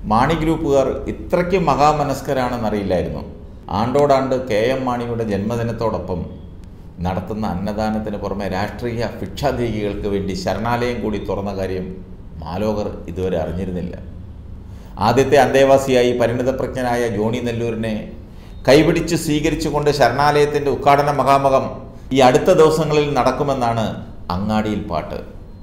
മാണി ഗ്രൂപ്പുകാർ ഇത്രയ്ക്ക് മഹാമനസ്കരാണെന്നറിയില്ലായിരുന്നു. ആണ്ടോടാണ്ട് KM മാണിയുടെ ജന്മദിനത്തോടൊപ്പം നടത്തുന്ന അന്നദാനത്തിന് പുറമെ രാഷ്ട്രീയ ഭിക്ഷാന്തേഹികൾക്ക് വേണ്ടി ശരണാലയം കൂടി തുറന്ന കാര്യം മാലോകർ ഇതുവരെ അറിഞ്ഞിരുന്നില്ല. ആദ്യത്തെ അന്തേവാസിയായി പരിണിതപ്രജ്ഞനായ ജോണി നെല്ലൂരിനെ കൈപിടിച്ച് സ്വീകരിച്ചുകൊണ്ട് ശരണാലയത്തിൻ്റെ ഉദ്ഘാടന മഹാമകം ഈ അടുത്ത ദിവസങ്ങളിൽ നടക്കുമെന്നാണ് അങ്ങാടിയിൽ പാട്ട്.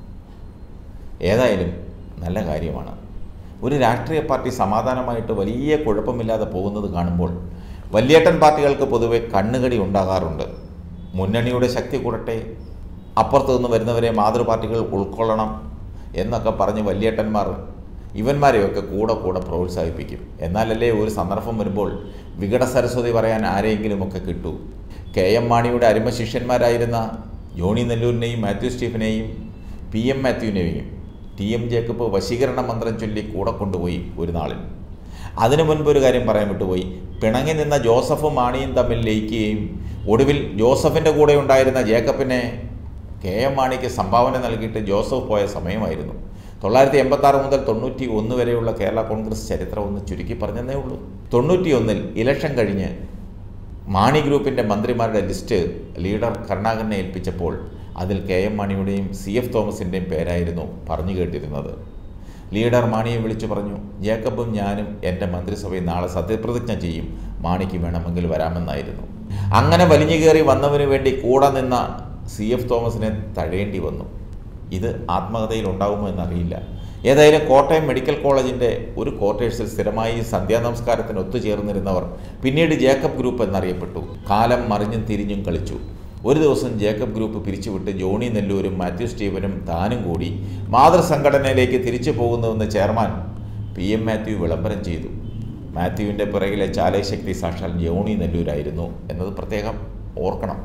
ഏതായാലും നല്ല കാര്യമാണ്. ഒരു രാഷ്ട്രീയ പാർട്ടി സമാധാനമായിട്ട് വലിയ കുഴപ്പമില്ലാതെ പോകുന്നത് കാണുമ്പോൾ വല്യേട്ടൻ പാർട്ടികൾക്ക് പൊതുവെ കണ്ണുകടി ഉണ്ടാകാറുണ്ട്. മുന്നണിയുടെ ശക്തി കൂടട്ടെ, അപ്പുറത്തു നിന്ന് വരുന്നവരെ മാതൃപാർട്ടികൾ ഉൾക്കൊള്ളണം എന്നൊക്കെ പറഞ്ഞ് വല്യേട്ടന്മാർ ഇവന്മാരെയൊക്കെ കൂടെ പ്രോത്സാഹിപ്പിക്കും. എന്നാലല്ലേ ഒരു സന്ദർഭം വരുമ്പോൾ വികട സരസ്വതി പറയാൻ ആരെയെങ്കിലുമൊക്കെ കിട്ടൂ. KM മാണിയുടെ അരിമ ശിഷ്യന്മാരായിരുന്ന ജോണി നെല്ലൂരിനെയും മാത്യു സ്റ്റീഫനെയും PM മാത്യുവിനെയും TM ജേക്കബ് വശീകരണ മന്ത്രം ചൊല്ലി കൂടെ കൊണ്ടുപോയി ഒരു നാളിൽ. അതിനു മുൻപ് ഒരു കാര്യം പറയാൻ വിട്ടുപോയി. പിണങ്ങി നിന്ന ജോസഫും മാണിയും തമ്മിൽ ലയിക്കുകയും ഒടുവിൽ ജോസഫിൻ്റെ കൂടെ ഉണ്ടായിരുന്ന ജേക്കബിനെ KM മാണിക്ക് സംഭാവന നൽകിയിട്ട് ജോസഫ് പോയ സമയമായിരുന്നു. 1986 മുതൽ 91 വരെയുള്ള കേരള കോൺഗ്രസ് ചരിത്രം ഒന്ന് ചുരുക്കി പറഞ്ഞതേ ഉള്ളൂ. 91 ഇലക്ഷൻ കഴിഞ്ഞ് മാണി ഗ്രൂപ്പിൻ്റെ മന്ത്രിമാരുടെ ലിസ്റ്റ് ലീഡർ കരുണാകരനെ ഏൽപ്പിച്ചപ്പോൾ അതിൽ KM മാണിയുടെയും CF തോമസിൻ്റെയും പേരായിരുന്നു പറഞ്ഞു കേട്ടിരുന്നത്. ലീഡർ മാണിയെ വിളിച്ചു പറഞ്ഞു, ജേക്കബും ഞാനും എൻ്റെ മന്ത്രിസഭയിൽ നാളെ സത്യപ്രതിജ്ഞ ചെയ്യും, മാണിക്ക് വേണമെങ്കിൽ വരാമെന്നായിരുന്നു. അങ്ങനെ വലിഞ്ഞു കയറി വന്നവന് വേണ്ടി കൂടെ നിന്ന CF തോമസിനെ തഴയേണ്ടി വന്നു. ഇത് ആത്മകഥയിൽ ഉണ്ടാകുമോ എന്നറിയില്ല. ഏതായാലും കോട്ടയം മെഡിക്കൽ കോളേജിൻ്റെ ഒരു ക്വാർട്ടേഴ്സിൽ സ്ഥിരമായി സന്ധ്യാനമസ്കാരത്തിന് ഒത്തുചേർന്നിരുന്നവർ പിന്നീട് ജേക്കബ് ഗ്രൂപ്പ് എന്നറിയപ്പെട്ടു. കാലം മറിഞ്ഞും തിരിഞ്ഞും കളിച്ചു. ഒരു ദിവസം ജേക്കബ് ഗ്രൂപ്പ് പിരിച്ചുവിട്ട് ജോണി നെല്ലൂരും മാത്യു സ്റ്റീവനും താനും കൂടി മാതൃസംഘടനയിലേക്ക് തിരിച്ചു പോകുന്നുവെന്ന് ചെയർമാൻ PM മാത്യു വിളംബരം ചെയ്തു. മാത്യുവിൻ്റെ പിറകിലെ ചാലശക്തി സാക്ഷാൽ ജോണി നെല്ലൂരായിരുന്നു എന്നത് പ്രത്യേകം ഓർക്കണം.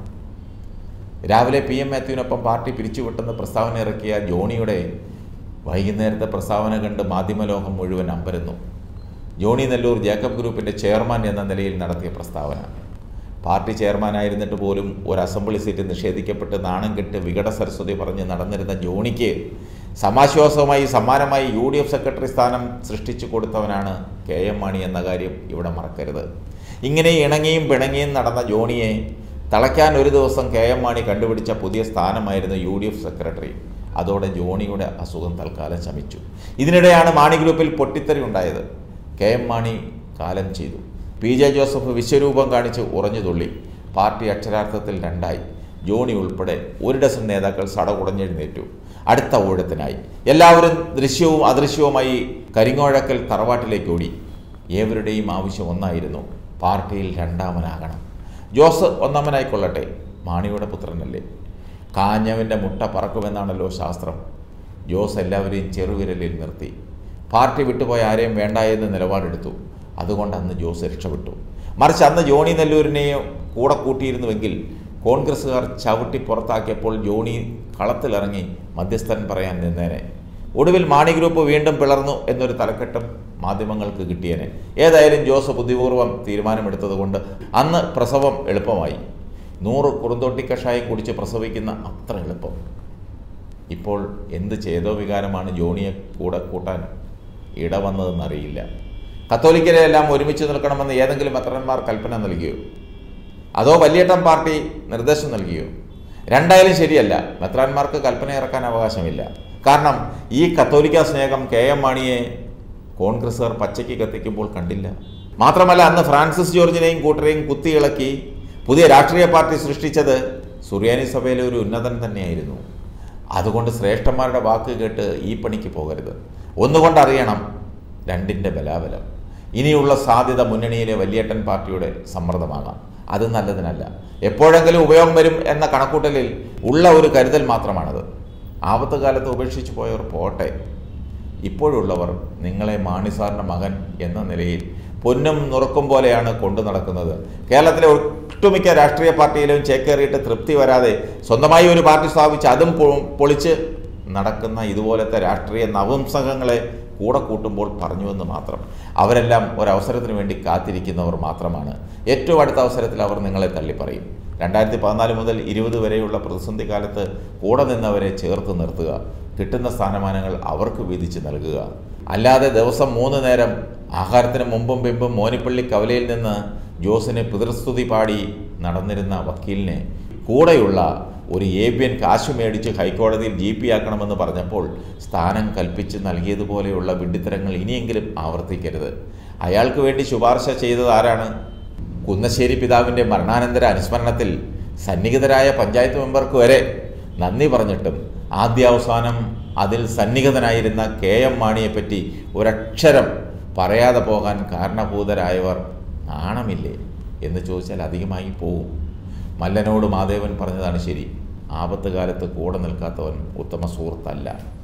രാവിലെ PM മാത്യുവിനൊപ്പം പാർട്ടി പിരിച്ചുവിട്ടെന്ന് പ്രസ്താവന ഇറക്കിയ ജോണിയുടെ വൈകുന്നേരത്തെ പ്രസ്താവന കണ്ട് മാധ്യമലോകം മുഴുവൻ അമ്പരന്നു. ജോണി നെല്ലൂർ ജേക്കബ് ഗ്രൂപ്പിൻ്റെ ചെയർമാൻ എന്ന നിലയിൽ നടത്തിയ പ്രസ്താവന. പാർട്ടി ചെയർമാനായിരുന്നിട്ട് പോലും ഒരു അസംബ്ലി സീറ്റ് നിഷേധിക്കപ്പെട്ട് നാണം കെട്ട് വികട സരസ്വതി പറഞ്ഞ് നടന്നിരുന്ന ജോണിക്ക് സമാശ്വാസവുമായി സമ്മാനമായി UDF സെക്രട്ടറി സ്ഥാനം സൃഷ്ടിച്ചു കൊടുത്തവനാണ് KM മാണി എന്ന കാര്യം ഇവിടെ മറക്കരുത്. ഇങ്ങനെ ഇണങ്ങിയും പിണങ്ങിയും നടന്ന ജോണിയെ തളയ്ക്കാൻ ഒരു ദിവസം KM മാണി കണ്ടുപിടിച്ച പുതിയ സ്ഥാനമായിരുന്നു UDF സെക്രട്ടറി. അതോടെ ജോണിയുടെ അസുഖം തൽക്കാലം ശമിച്ചു. ഇതിനിടെയാണ് മാണി ഗ്രൂപ്പിൽ പൊട്ടിത്തെറി ഉണ്ടായത്. KM മാണി കാലം ചെയ്തു. PJ ജോസഫ് വിശ്വരൂപം കാണിച്ച് ഉറഞ്ഞു തുള്ളി. പാർട്ടി അക്ഷരാർത്ഥത്തിൽ രണ്ടായി. ജോണി ഉൾപ്പെടെ ഒരു ഡസൻ നേതാക്കൾ സടകുടഞ്ഞെഴുന്നേറ്റു. അടുത്ത ഊഴത്തിനായി എല്ലാവരും ദൃശ്യവും അദൃശ്യവുമായി കരിങ്ങോഴക്കൽ തറവാട്ടിലേക്ക് ഓടി. ഏവരുടെയും ആവശ്യം ഒന്നായിരുന്നു, പാർട്ടിയിൽ രണ്ടാമനാകണം. ജോസ് ഒന്നാമനായിക്കൊള്ളട്ടെ, മാണിയുടെ പുത്രനല്ലേ. കാഞ്ഞവൻ്റെ മുട്ട പറക്കുമെന്നാണല്ലോ ശാസ്ത്രം. ജോസ് എല്ലാവരെയും ചെറുവിരലിൽ നിർത്തി. പാർട്ടി വിട്ടുപോയ ആരെയും വേണ്ട എന്ന് നിലപാടെടുത്തു. അതുകൊണ്ട് അന്ന് ജോസ് രക്ഷപ്പെട്ടു. മറിച്ച് അന്ന് ജോണി നെല്ലൂരിനെയും കൂടെ കൂട്ടിയിരുന്നുവെങ്കിൽ കോൺഗ്രസ്സുകാർ ചവിട്ടി പുറത്താക്കിയപ്പോൾ ജോണി കളത്തിലിറങ്ങി മധ്യസ്ഥൻ പറയാൻ നിന്നേനെ. ഒടുവിൽ മാണി ഗ്രൂപ്പ് വീണ്ടും പിളർന്നു എന്നൊരു തലക്കെട്ടും മാധ്യമങ്ങൾക്ക് കിട്ടിയേനെ. ഏതായാലും ജോസ് ബുദ്ധിപൂർവ്വം തീരുമാനമെടുത്തതുകൊണ്ട് അന്ന് പ്രസവം എളുപ്പമായി. 100 കുറുന്തോട്ടി കഷായം കുടിച്ച് പ്രസവിക്കുന്ന അത്ര എളുപ്പം. ഇപ്പോൾ എന്ത് ചേതോ വികാരമാണ് ജോണിയെ കൂടെ കൂട്ടാൻ ഇടവന്നതെന്നറിയില്ല. കത്തോലിക്കരെ എല്ലാം ഒരുമിച്ച് നിൽക്കണമെന്ന് ഏതെങ്കിലും മെത്രാന്മാർ കൽപ്പന നൽകിയോ? അതോ വല്യേട്ടൻ പാർട്ടി നിർദ്ദേശം നൽകിയോ? രണ്ടായാലും ശരിയല്ല. മെത്രാന്മാർക്ക് കൽപ്പന ഇറക്കാൻ അവകാശമില്ല. കാരണം ഈ കത്തോലിക്ക സ്നേഹം KM മാണിയെ കോൺഗ്രസ്സുകാർ പച്ചയ്ക്ക് കത്തിക്കുമ്പോൾ കണ്ടില്ല. മാത്രമല്ല, അന്ന് ഫ്രാൻസിസ് ജോർജിനെയും കൂട്ടരെയും കുത്തിയിളക്കി പുതിയ രാഷ്ട്രീയ പാർട്ടി സൃഷ്ടിച്ചത് സുറിയാനി സഭയിലെ ഒരു ഉന്നതൻ തന്നെയായിരുന്നു. അതുകൊണ്ട് ശ്രേഷ്ഠന്മാരുടെ വാക്ക് കേട്ട് ഈ പണിക്ക് പോകരുത്. ഒന്നുകൊണ്ടറിയണം രണ്ടിൻ്റെ ബലാബലം. ഇനിയുള്ള സാധ്യത മുന്നണിയിലെ വല്യേട്ടൻ പാർട്ടിയുടെ സമ്മർദ്ദമാകാം. അത് നല്ലതിനല്ല. എപ്പോഴെങ്കിലും ഉപയോഗം വരും എന്ന കണക്കൂട്ടലിൽ ഉള്ള ഒരു കരുതൽ മാത്രമാണത്. ആപത്ത് കാലത്ത് ഉപേക്ഷിച്ചു പോയവർ പോട്ടെ. ഇപ്പോഴുള്ളവർ നിങ്ങളെ മാണിസാറിൻ്റെ മകൻ എന്ന നിലയിൽ പൊന്നും നുറുക്കും പോലെയാണ് കൊണ്ടു നടക്കുന്നത്. കേരളത്തിലെ ഒട്ടുമിക്ക രാഷ്ട്രീയ പാർട്ടിയിലും ചേക്കേറിയിട്ട് തൃപ്തി വരാതെ സ്വന്തമായി ഒരു പാർട്ടി സ്ഥാപിച്ച് അതും പൊളിച്ച് നടക്കുന്ന ഇതുപോലത്തെ രാഷ്ട്രീയ നവംസകങ്ങളെ കൂടെ കൂട്ടുമ്പോൾ പറഞ്ഞുവെന്ന് മാത്രം. അവരെല്ലാം ഒരവസരത്തിന് വേണ്ടി കാത്തിരിക്കുന്നവർ മാത്രമാണ്. ഏറ്റവും അടുത്ത അവസരത്തിൽ അവർ നിങ്ങളെ തള്ളിപ്പറയും. 2014 മുതൽ 20 വരെയുള്ള പ്രതിസന്ധി കാലത്ത് കൂടെ നിന്നവരെ ചേർത്ത് നിർത്തുക. കിട്ടുന്ന സ്ഥാനമാനങ്ങൾ അവർക്ക് വീതിച്ച് നൽകുക. അല്ലാതെ ദിവസം 3 നേരം ആഹാരത്തിന് മുമ്പും പിമ്പും മോനിപ്പള്ളി കവലയിൽ നിന്ന് ജോസിന് പിതൃസ്തുതി പാടി നടന്നിരുന്ന വക്കീലിനെ കൂടെയുള്ള ഒരു ഏബ്യൻ കാശ് മേടിച്ച് ഹൈക്കോടതിയിൽ GP ആക്കണമെന്ന് പറഞ്ഞപ്പോൾ സ്ഥാനം കൽപ്പിച്ച് നൽകിയതുപോലെയുള്ള വിഡ്ഢിത്തരങ്ങൾ ഇനിയെങ്കിലും ആവർത്തിക്കരുത്. അയാൾക്ക് വേണ്ടി ശുപാർശ ചെയ്തത് ആരാണ്? കുന്നശ്ശേരി പിതാവിൻ്റെ മരണാനന്തര അനുസ്മരണത്തിൽ സന്നിഹിതരായ പഞ്ചായത്ത് മെമ്പർക്ക് വരെ നന്ദി പറഞ്ഞിട്ടും ആദ്യാവസാനം അതിൽ സന്നിഹിതനായിരുന്ന KM മാണിയെപ്പറ്റി ഒരക്ഷരം പറയാതെ പോകാൻ കാരണഭൂതരായവർ നാണമില്ലേ എന്ന് ചോദിച്ചാൽ അധികമായി പോവും. മല്ലനോട് മാധവൻ പറഞ്ഞതാണ് ശരി, ആപത്ത് കാലത്ത് കൂടെ നിൽക്കാത്തവൻ ഉത്തമ സുഹൃത്തല്ല.